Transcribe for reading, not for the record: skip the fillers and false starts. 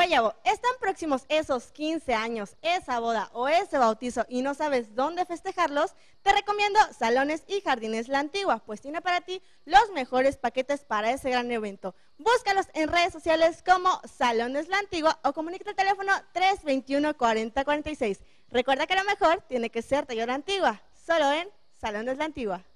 Guayabo, ¿están próximos esos 15 años, esa boda o ese bautizo y no sabes dónde festejarlos? Te recomiendo Salones y Jardines La Antigua, pues tiene para ti los mejores paquetes para ese gran evento. Búscalos en redes sociales como Salones La Antigua o comunícate al teléfono 321-4046. Recuerda que lo mejor tiene que ser taller Antigua, solo en Salones La Antigua.